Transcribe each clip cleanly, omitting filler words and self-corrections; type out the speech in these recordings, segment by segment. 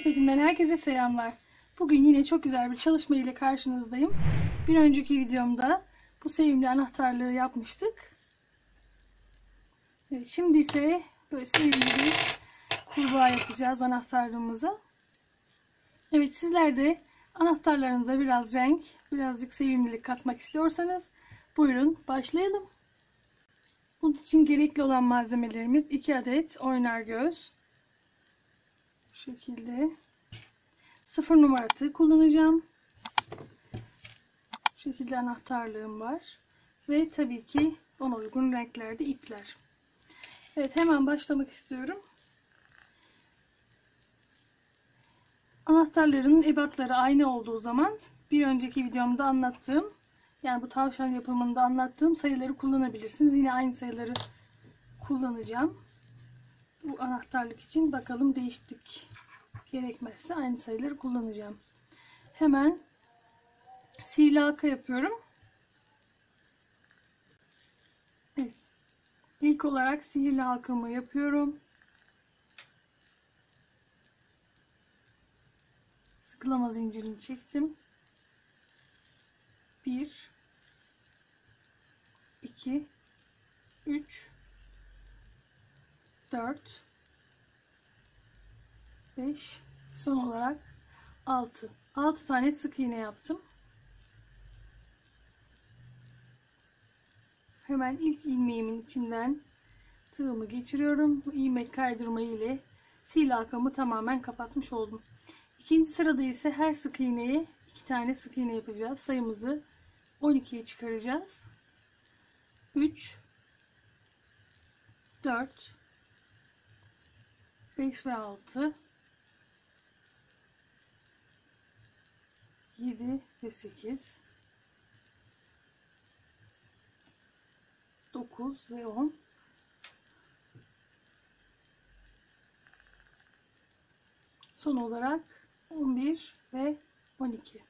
Sepetinden herkese selamlar. Bugün yine çok güzel bir çalışma ile karşınızdayım. Bir önceki videomda bu sevimli anahtarlığı yapmıştık. Evet, şimdi ise böyle sevimli bir kurbağa yapacağız anahtarlığımıza. Evet, sizler de anahtarlarınıza biraz renk, birazcık sevimlilik katmak istiyorsanız buyurun başlayalım. Bunun için gerekli olan malzemelerimiz 2 adet oynar göz. Bu şekilde 0 numara tığ kullanacağım. Bu şekilde anahtarlığım var. Ve tabii ki ona uygun renklerde ipler. Evet, hemen başlamak istiyorum. Anahtarların ebatları aynı olduğu zaman bir önceki videomda anlattığım, yani bu tavşan yapımında anlattığım sayıları kullanabilirsiniz. Yine aynı sayıları kullanacağım. Bu anahtarlık için bakalım, değişiklik gerekmezse aynı sayıları kullanacağım. Hemen sihirli halka yapıyorum. Evet. İlk olarak sihirli halkamı yapıyorum. Sıkılama zincirini çektim. 1 2 3 4 5 son olarak 6 tane sık iğne yaptım. Hemen ilk ilmeğimin içinden tığımı geçiriyorum. Bu ilmek kaydırma ile sihirli halkamı tamamen kapatmış oldum. İkinci sırada ise her sık iğneye 2 tane sık iğne yapacağız. Sayımızı 12'ye çıkaracağız. 3 4 5 ve 6 7 ve 8 9 ve 10 son olarak 11 ve 12.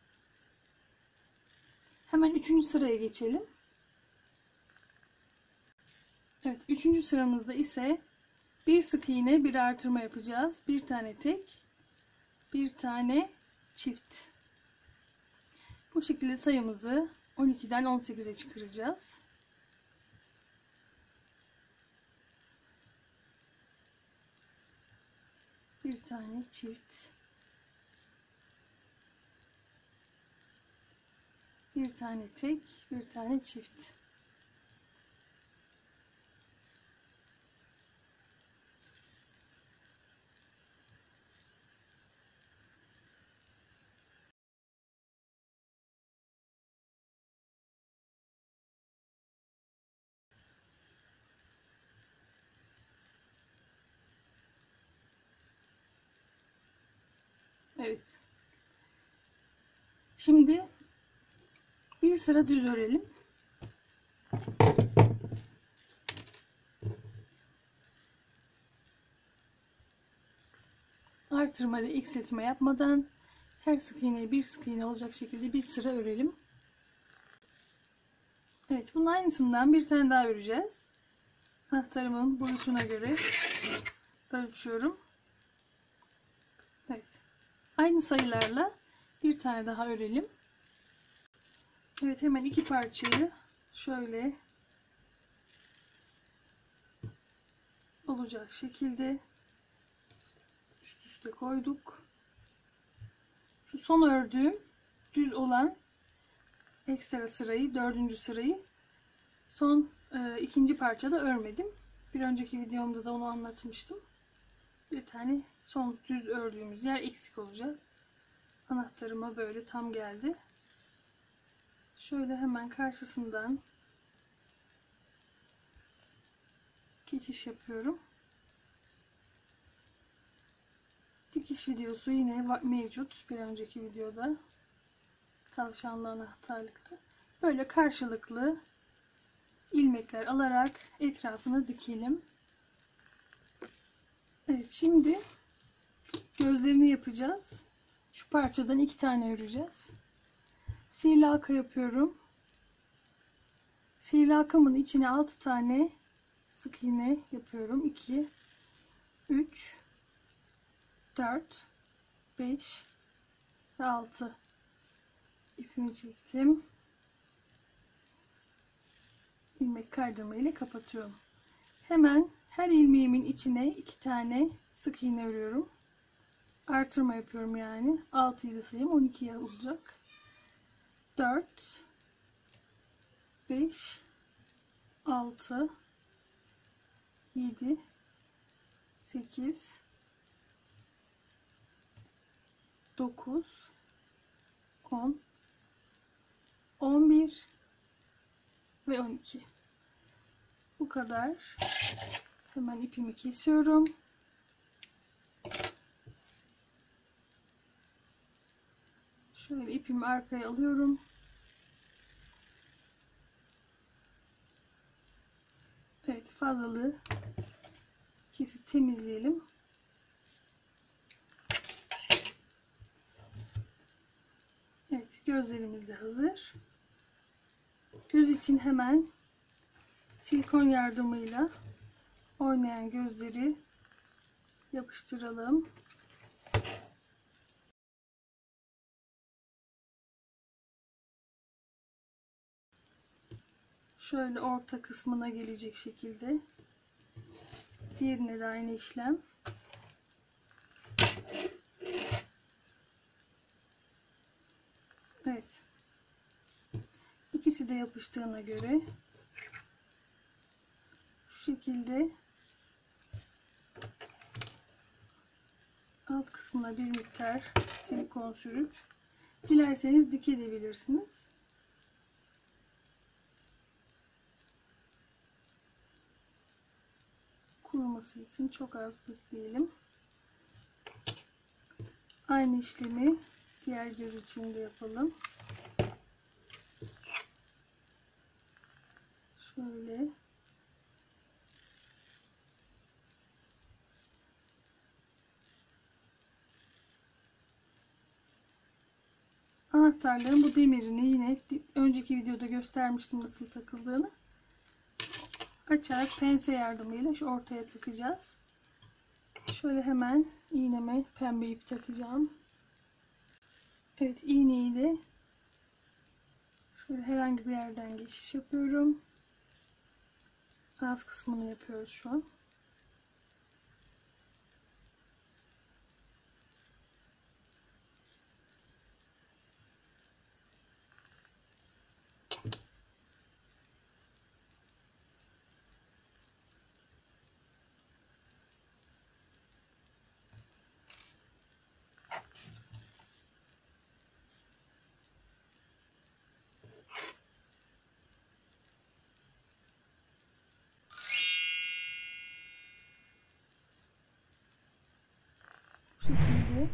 Hemen 3. sıraya geçelim. Evet, 3. sıramızda ise bir sık iğne, bir artırma yapacağız. Bir tane tek, bir tane çift. Bu şekilde sayımızı 12'den 18'e çıkaracağız. Bir tane çift, bir tane tek, bir tane çift. Evet. Şimdi bir sıra düz örelim. Artırma ve eksiltme yapmadan her sık iğneye bir sık iğne olacak şekilde bir sıra örelim. Evet, bunun aynısından bir tane daha öreceğiz. Anahtarımın boyutuna göre ölçüyorum. Evet. Aynı sayılarla bir tane daha örelim. Evet, hemen iki parçayı şöyle olacak şekilde üst üste koyduk. Şu son ördüğüm düz olan ekstra sırayı, 4. sırayı son ikinci parçada örmedim. Bir önceki videomda da onu anlatmıştım. Bir tane son düz ördüğümüz yer eksik olacak. Anahtarıma böyle tam geldi. Şöyle hemen karşısından geçiş yapıyorum. Dikiş videosu yine mevcut bir önceki videoda. Tavşanlı anahtarlıkta. Böyle karşılıklı ilmekler alarak etrafını dikelim. Evet, şimdi gözlerini yapacağız. Şu parçadan 2 tane öreceğiz. Sihirli halka yapıyorum. Sihirli halkamın içine 6 tane sık iğne yapıyorum. 2 3 4 5 ve 6 ipimi çektim. İlmek kaydırma ile kapatıyorum. Hemen her ilmeğimin içine 2 tane sık iğne örüyorum. Artırma yapıyorum yani. 6'yı da sayayım, 12'ye olacak. 4 5 6 7 8 9 10 11 ve 12. Bu kadar. Hemen ipimi kesiyorum. Şöyle ipimi arkaya alıyorum. Evet, fazlalığı kesip temizleyelim. Evet, gözlerimiz de hazır. Göz için hemen silikon yardımıyla oynayan gözleri yapıştıralım. Şöyle orta kısmına gelecek şekilde. Diğerine de aynı işlem. Evet. İkisi de yapıştığına göre şu şekilde alt kısmına bir miktar silikon sürüp dilerseniz dikebilirsiniz. Kuruması için çok az bekleyelim. Aynı işlemi diğer göz için de yapalım. Şöyle. Anahtarların bu demirini yine önceki videoda göstermiştim nasıl takıldığını. Açarak pense yardımıyla şu ortaya takacağız. Şöyle hemen iğneme pembe ip takacağım. Evet, iğneyi de şöyle herhangi bir yerden geçiş yapıyorum. Ağız kısmını yapıyoruz şu an. Bu şekilde.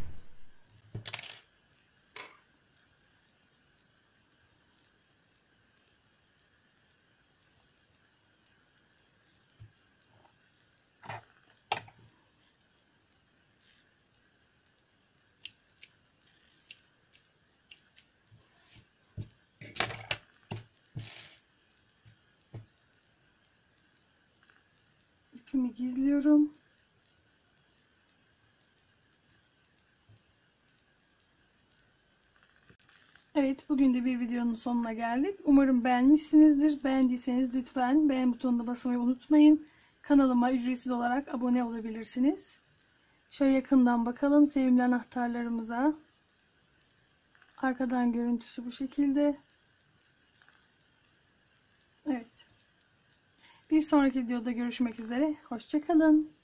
İpimi gizliyorum. Evet, bugün de bir videonun sonuna geldik. Umarım beğenmişsinizdir. Beğendiyseniz lütfen beğen butonuna basmayı unutmayın. Kanalıma ücretsiz olarak abone olabilirsiniz. Şöyle yakından bakalım sevimli anahtarlarımıza. Arkadan görüntüsü bu şekilde. Evet. Bir sonraki videoda görüşmek üzere. Hoşça kalın.